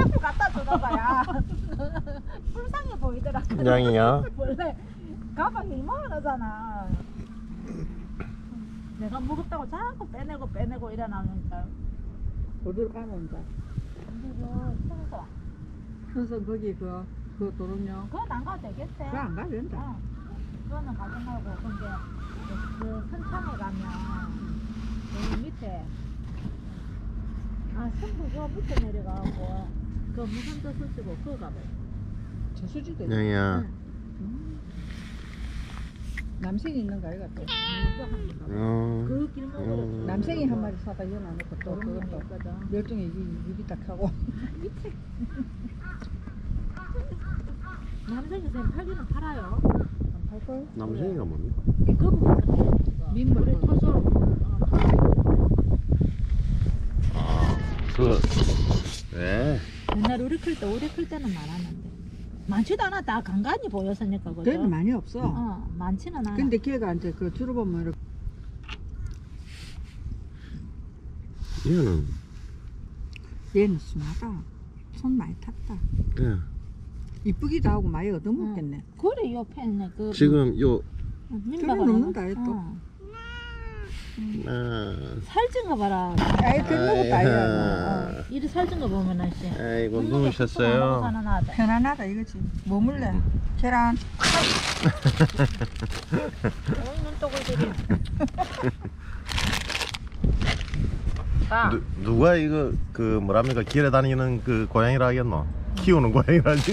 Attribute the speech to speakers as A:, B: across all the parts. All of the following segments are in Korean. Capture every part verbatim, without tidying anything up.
A: 자꾸 갖다 주나봐야. 불쌍해 보이더라.
B: 양이야.
A: 원래 가방이 이만하잖아. 내가 무겁다고 자꾸 빼내고 빼내고 일어나니까.
C: 어디로 가면 이제?
A: 어디로 청소.
C: 현선 거기 그, 그 도롱뇽.
A: 그건 안 가도 되겠대.
C: 그거 안 가도 된다.
A: 어. 그거는 가정하고 근데 그 선창에 가면 여기 밑에 아 선부 저 밑에 내려가고 그 무슨 뜻을 쓰고 그거 가봐요.
C: 저수지도 있
B: 양이야.
C: 음. 남생이 있는 거 아이가 또.
B: 어.
A: 그 길목으로
B: 음.
C: 남생이 한 마리 사다 이어놔놓고 또 그것도
A: 있거든.
C: 멸종이 유기 딱 하고.
A: 밑에 남생이 쌤 팔기는 팔아요.
C: 할걸?
B: 남생이가 뭡니까?
A: 그 부분
C: 민물.
A: 우리 토소
B: 아, 그, 네.
A: 옛날 우리 클 때 우리 클 때는 많았는데 많지도 않아. 다 간간히 보였으니까 그죠?
C: 걔는 많이 없어.
A: 어 많지는 않아.
C: 근데 걔가 이제 그 주로 보면 이렇게
B: 얘는,
C: 얘는 순하다. 손 많이 탔다.
B: 예.
C: 이쁘기도 하고 많이 얻어먹겠네.
A: 그래 옆에는 그
B: 지금 요,
A: 민박아
C: 저는 넘는다,
A: 너무-
C: 또.
A: 어.
B: 아,
A: 살찐 거 봐라.
C: 아이 그런 것도 아니야.
A: 어, 이리 살찐 거 보면은 씨.
B: 아이고,
A: 먹는 게
B: 누우셨어요.
A: 하나 나다.
C: 편안하다 이거지. 뭐 물래? 계란.
A: 어, 눈독을들이. 아,
B: 누, 누가 이거, 그, 뭐랍니까, 길에 다니는 그 고양이라 하겠노? 키우는 고양이라지.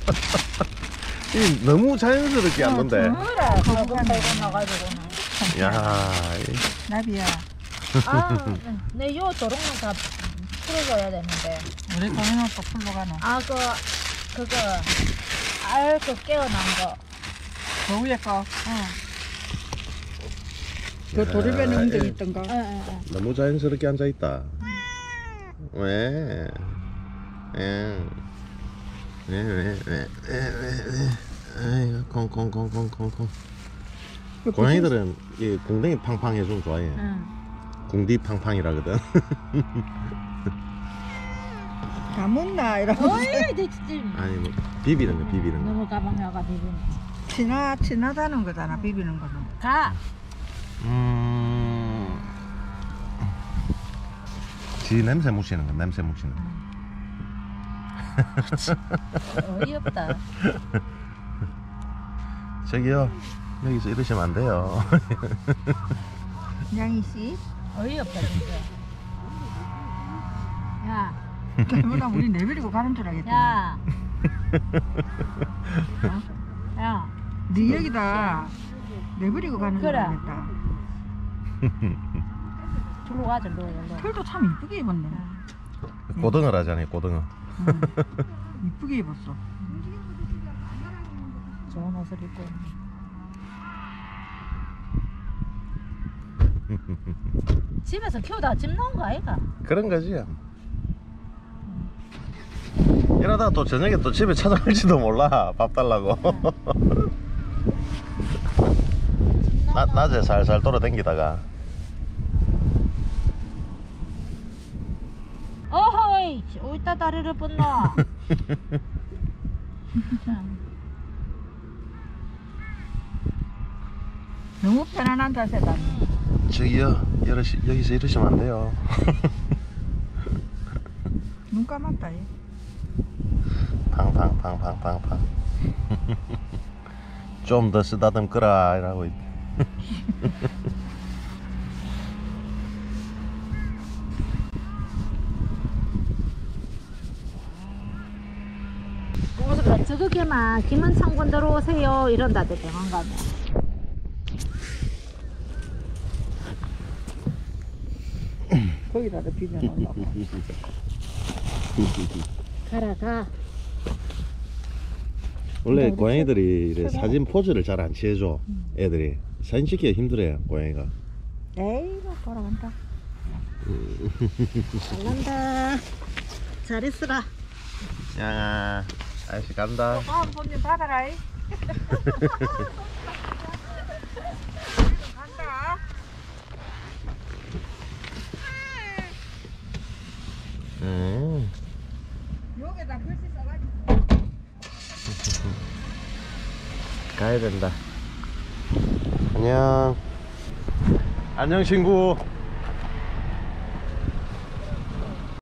B: 이 너무 자연스럽게 안 논데.
A: 그래. 거북 달고 나가지고는.
B: 야, 이-
C: 나비야.
A: 아, 내 요 도롱뇽 다 풀어줘야 되는데.
C: 우리 동네는 또 풀로 가노.
A: 아, 그 그거 알 그 깨어난 거.
C: 그 위에 거.
A: 어.
C: 그 도리배는 엉덩이
B: 예.
C: 있던 거.
A: 예, 예, 예.
B: 너무 자연스럽게 앉아있다. 왜? 왜? 왜, 왜, 왜, 왜, 왜, 왜. 아이고, 콩콩콩콩콩콩. 고양이들은 이 궁뎅이 팡팡 해주면 좋아해.
A: 응.
B: 궁디 팡팡이라거든.
C: 다 묻나 이러고.
A: 어이, 내 진짜
B: 아니, 뭐, 비비는 거, 비비는 거.
A: 너무 가방야가 비비네.
C: 친하 친하다는 거잖아. 비비는 거는.
A: 가.
B: 음. 지 냄새 묻히는 거, 냄새 묻히는 거.
A: 어이없다.
B: 저기요, 여기서 이러시면 안 돼요.
C: 양이 씨.
A: 어이없다 진짜. 야,
C: 그러나 우리 내버리고 가는 줄 알겠다.
A: 야, 야.
C: 네 여기다 내버리고 가는 줄
A: 그래.
C: 알겠다.
A: 절로 가, 절로, 절로.
C: 털도 참 이쁘게 입었네.
B: 고등어 하잖아요, 고등어.
C: 응. 이쁘게 입었어.
A: 좋은 옷을 입고. 집에서 키우다가 집 나온 거 아이가?
B: 그런 거지. 이러다가 또 저녁에 또 집에 찾아갈지도 몰라. 밥 달라고. 나, 낮에 살살 돌아다니다가.
A: 어허이, 어디다 다리를 뻗노? 참.
C: 너무 편안한 자세다.
B: 저기요, 이러시, 여기서 이러시면 안 돼요.
C: 눈 감았다. 얘.
B: 팡팡팡팡팡팡. 좀 더 쓰다듬거라 이라고.
A: 그래, 저거게만 김은 상권 들어오세요 이런다대 병원 가면.
C: 거기다가 비벼 놓으려고.
A: 가라 가.
B: 원래
A: 우리
B: 고양이들이 이래
A: 최고.
B: 사진 포즈를 잘 안 취해줘. 애들이 사진 찍기가 힘들어요, 고양이가.
C: 에이, 뭐 돌아간다.
A: 잘난다. 잘 있으라.
B: 양아, 아저씨 간다.
C: 아, 손님 받아라. 이. 간다.
B: 음.
C: 요 속에다 글씨 써가지고.
B: 가야 된다. 안녕. 안녕 친구.